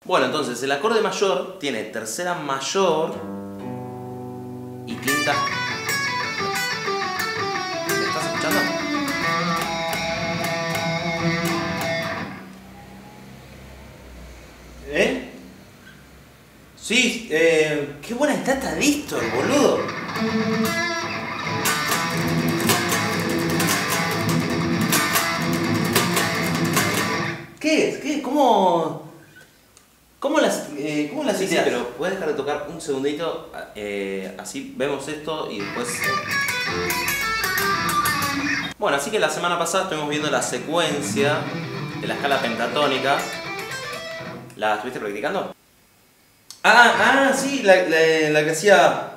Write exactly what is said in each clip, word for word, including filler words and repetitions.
Bueno, entonces el acorde mayor tiene tercera mayor y quinta. ¿Me estás escuchando? ¿Eh? Sí, eh, qué buena está esta distor, boludo. ¿Qué es? ¿Qué? ¿Cómo? ¿Cómo las, eh, ¿cómo las Sí, ideas? sí, pero puedes dejar de tocar un segundito, eh, así vemos esto y después... Bueno, así que la semana pasada estuvimos viendo la secuencia de la escala pentatónica. ¿La estuviste practicando? Ah, ah, sí, la, la, la que hacía...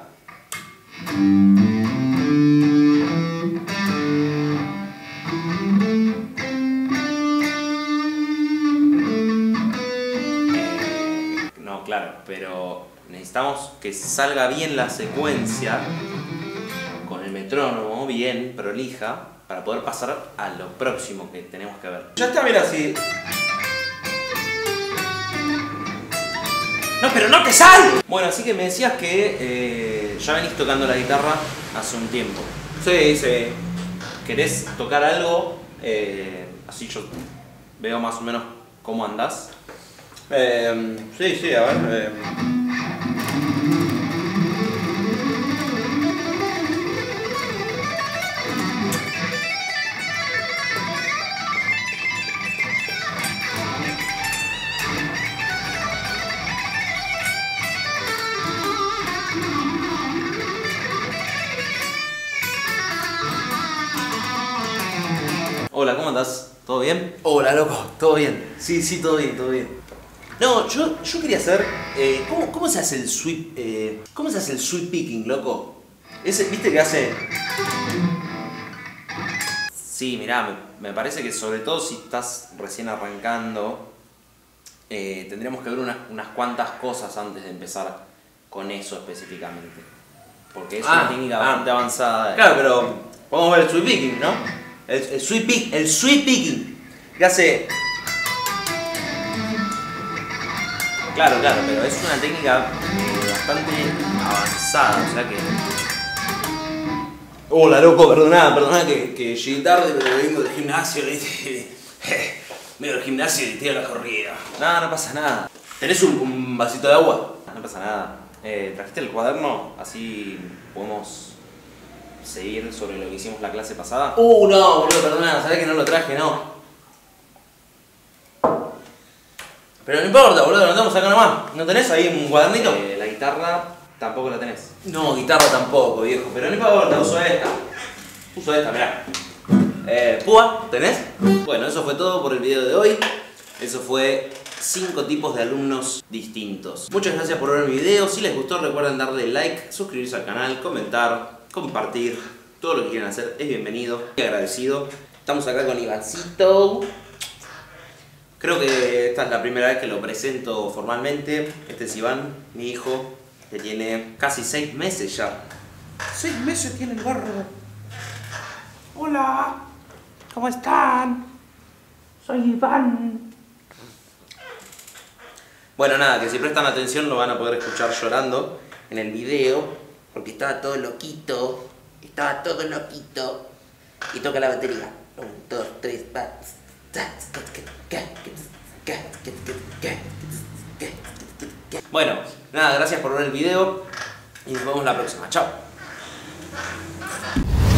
No, claro, pero necesitamos que salga bien la secuencia con el metrónomo bien prolija para poder pasar a lo próximo que tenemos que ver. Ya está, mira, así. ¡No, pero no te sale! Bueno, así que me decías que eh, ya venís tocando la guitarra hace un tiempo. Sí, sí. ¿Querés tocar algo? Eh, así yo veo más o menos cómo andás. Eh, sí, sí, a ver. Eh. Hola, ¿cómo andás? ¿Todo bien? Hola, loco, ¿todo bien? Sí, sí, todo bien, todo bien. No, yo, yo quería saber, eh, ¿cómo, ¿cómo se hace el sweep, eh, cómo se hace el sweep picking, loco? Ese, ¿viste que hace? Sí, mirá, me, me parece que sobre todo si estás recién arrancando, eh, tendríamos que ver unas, unas cuantas cosas antes de empezar con eso específicamente. Porque es Ah, una técnica ah. bastante avanzada. Claro, pero vamos a ver el sweep picking, ¿no? El, el sweep pick, el sweep picking, que hace... Claro, claro, pero es una técnica eh, bastante avanzada, o sea que... Hola, loco, perdoná, perdoná que, que llegué tarde, pero vengo del gimnasio, ¿viste? Vengo del gimnasio y tiro la corrida. No, no pasa nada, ¿Tenés un, un vasito de agua? no pasa nada. Eh, ¿Trajiste el cuaderno? Así podemos seguir sobre lo que hicimos la clase pasada. Uh, no, boludo, perdoná, sabés que no lo traje, no. Pero no importa, boludo, lo tenemos acá nomás. ¿No tenés ahí un cuadernito? Eh, la guitarra tampoco la tenés. No, guitarra tampoco, viejo, pero no importa, uso esta. Uso esta, mirá. Eh, púa, ¿tenés? Bueno, eso fue todo por el video de hoy. Eso fue cinco tipos de alumnos distintos. Muchas gracias por ver el video. Si les gustó, recuerden darle like, suscribirse al canal, comentar, compartir. Todo lo que quieran hacer es bienvenido y agradecido. Estamos acá con Ivancito. Creo que esta es la primera vez que lo presento formalmente. Este es Iván, mi hijo, que tiene casi seis meses ya. Seis meses tiene el gorro. Hola, ¿cómo están? Soy Iván. Bueno, nada, que si prestan atención lo van a poder escuchar llorando en el video, porque estaba todo loquito, estaba todo loquito, y toca la batería. Un, dos, tres, va. Bueno, nada, gracias por ver el video y nos vemos la próxima. Chao.